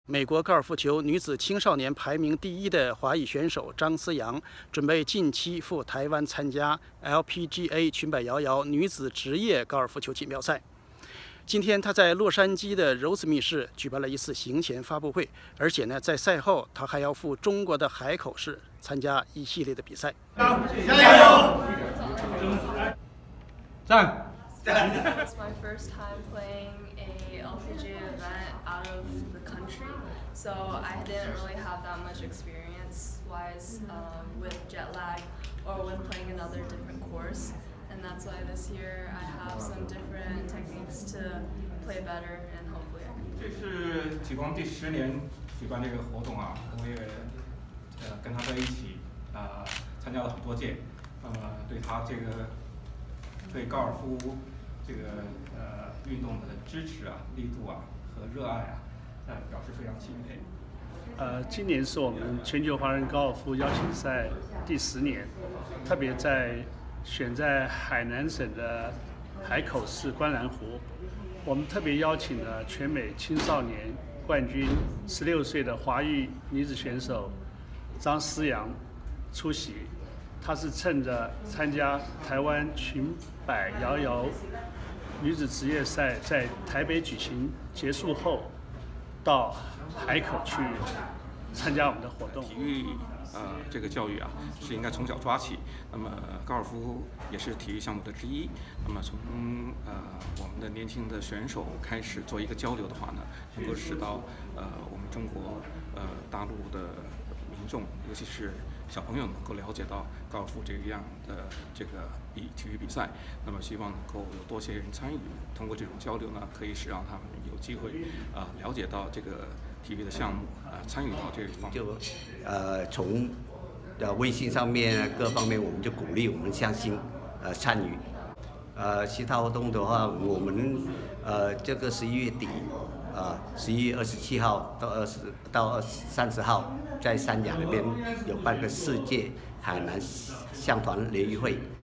美国高尔夫球女子青少年排名第1的华裔选手张思阳，准备近期赴台湾参加 LPGA 裙摆摇摇女子职业高尔夫球锦标赛。今天，她在洛杉矶的柔兹密市举办了一次行前发布会，而且呢，在赛后她还要赴中国的海口市参加一系列的比赛。 加油！ 站！ It's my first time playing a LPGA event out of the country, so I didn't really have that much experience-wise with jet lag or when playing another different course, and that's why this year I have some different techniques to play better and hopefully I can. 这是极光第10年举办这个活动啊，我也跟他在一起参加了很多届，对他这个对高尔夫这个运动的支持啊、力度啊和热爱啊，表示非常钦佩。 今年是我们全球华人高尔夫邀请赛第10年，特别选在海南省的海口市观澜湖，我们特别邀请了全美青少年冠军16岁的华裔女子选手张思阳出席。她是趁着参加台湾裙摆摇摇女子职业赛在台北举行结束后，到海口去参加我们的活动。 体育这个教育啊，是应该从小抓起。那么高尔夫也是体育项目的之一。那么从我们的年轻的选手开始做一个交流的话呢，能够使到我们中国大陆的民众，尤其是小朋友能够了解到高尔夫这样的这个体育比赛，那么希望能够有多些人参与。通过这种交流呢，可以使让他们有机会了解到这个体育的项目，参与到这方面。 就从微信上面各方面，我们就鼓励我们相亲参与。其他活动的话，我们这个11月底11月27号到30号，在三亚那边有办个世界海南象团联谊会。